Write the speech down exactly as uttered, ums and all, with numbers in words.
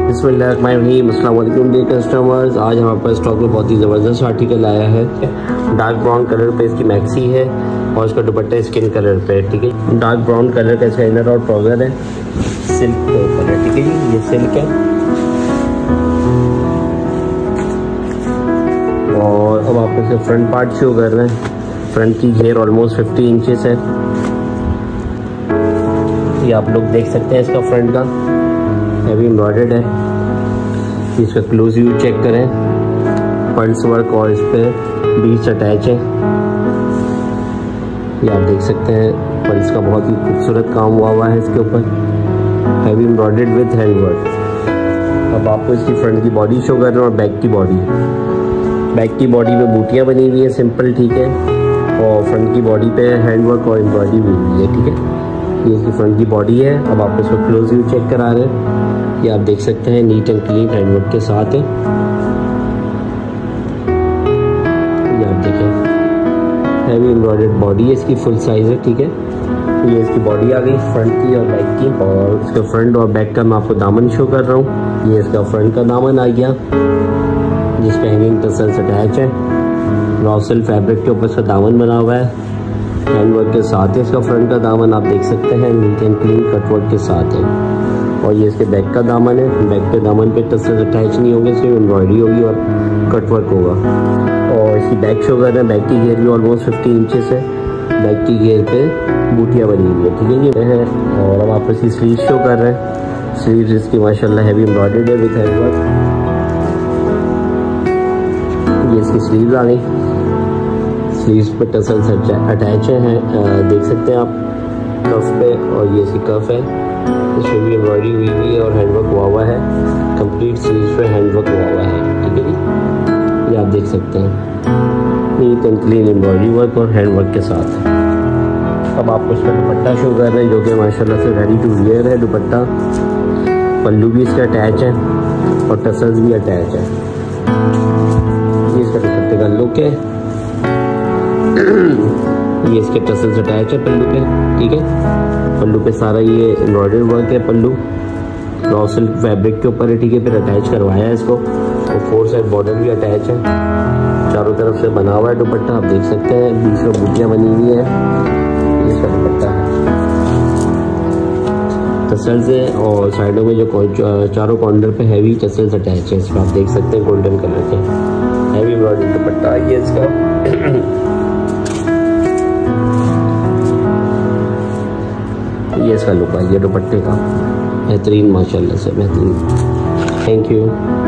बिस्मिल्लाहिर्रहमानिर्रहीम, अस्सलाम वालेकुम डियर कस्टमर्स। आज हमारे पास स्टॉक में बहुत ही ज़बरदस्त आर्टिकल आया है। डार्क ब्राउन कलर पे इसकी मैक्सी है और इसका दुपट्टा स्किन कलर पे है, ठीक है। डार्क ब्राउन कलर का इसका इनर और ट्राउज़र है, सिल्क के ऊपर है, ठीक है जी। ये सिल्क है और अब आपको इसका फ्रंट पार्ट शो कर रहे हैं। फ्रंट की घेर ऑलमोस्ट फिफ्टी इंचेस है, ये आप लोग देख सकते हैं। इसका फ्रंट का हैवी एम्ब्रॉयडर्ड है। इसका क्लोज व्यू चेक करें, पर्ल्स वर्क और इस पर बीच अटैच है, ये आप देख सकते हैं। पर्ल्स का बहुत ही खूबसूरत काम हुआ हुआ है इसके ऊपर, heavy embroidered with hand work. अब आपको इसकी फ्रंट की बॉडी शो कर रहे हैं और बैक की बॉडी। बैक की बॉडी में बूटियाँ बनी हुई है सिंपल, ठीक है, और फ्रंट की बॉडी पे हैंड वर्क और एम्ब्रॉयडरी हुई हुई है, ठीक है। ये इसकी फ्रंट की बॉडी है। अब आप इसको क्लोज व्यू चेक करा रहे हैं, ये आप देख सकते हैं नीट एंड क्लीन हैंडवर्क के साथ है। ये आप देखें हैवी एम्ब्रॉयडर्ड बॉडी है इसकी, फुल साइज है, ठीक है। ये इसकी बॉडी आ गई फ्रंट की और बैक की, और इसका फ्रंट और बैक का मैं आपको दामन शो कर रहा हूँ। ये इसका फ्रंट का दामन आ गया जिसपे हैंगिंग टसल्स अटैच है। रॉ सिल्क फैब्रिक के ऊपर इसका दामन बना हुआ है, हैंडवर्क के साथ है। इसका फ्रंट का दामन आप देख सकते हैं नीट एंड क्लीन कटवर्क के साथ है। और ये इसके बैक का दामन है। बैक के दामन पे टसल्स अटैच नहीं होंगे, सिर्फ एम्ब्रॉयडरी होगी और कटवर्क होगा। और इसकी बैक शो कर रहे हैं, बैक की घेर भी ऑलमोस्ट फिफ्टी इंचेस है। बैक की घेर पे बूटियाँ बनी हुई है, ठीक है जी है। और अब आप इसकी स्लीव शो कर रहे हैं। स्लीव इसकी माशाल्लाह हैवी एम्ब्रॉयडर्ड है विद हैंडवर्क। ये इसकी स्लीव्स आ गई, स्लीव्स पे टसल्स अटैच हैं, देख सकते हैं आप कफ पे। और ये इसकी कफ है, इसमें भी एम्ब्रॉयडरी हुई हुई है और हैंडवर्क हुआ हुआ है। कंप्लीट स्लीव्स पे हैंडवर्क हुआ हुआ है, ठीक है जी। ये आप देख सकते हैं neat and clean embroidery work और हैंडवर्क के साथ है। अब आपको इसका दुपट्टा शो कर रहे हैं जो कि माशाल्लाह से रेडी टू वियर है दुपट्टा। पल्लू भी इसका अटैच है और टसल्स भी अटैच है। ये इसका दुपट्टे का लुक है। ये इसके टसल्स अटैच है पल्लू पे, ठीक है। पल्लू पे सारा ये एम्ब्रॉयडरी वर्क है, पल्लू रॉ सिल्क फैब्रिक के ऊपर है, ठीक है। फिर अटैच करवाया है इसको और फोर साइड बॉर्डर भी अटैच है, चारों तरफ से बना हुआ है दुपट्टा, आप देख सकते हैं। बीच में बूटियाँ बनी हुई है, ये इसका दुपट्टा है। टसल्स है और साइडों में जो चारों कॉर्नर पे हैवी टसल्स अटैच है, इसमें आप देख सकते हैं गोल्डन कलर के हैवी एम्ब्रॉयडरी दुपट्टा। ये इसका ये इसका लुक है ये दुपट्टे का, बेहतरीन माशाल्लाह से बेहतरीन। Thank you.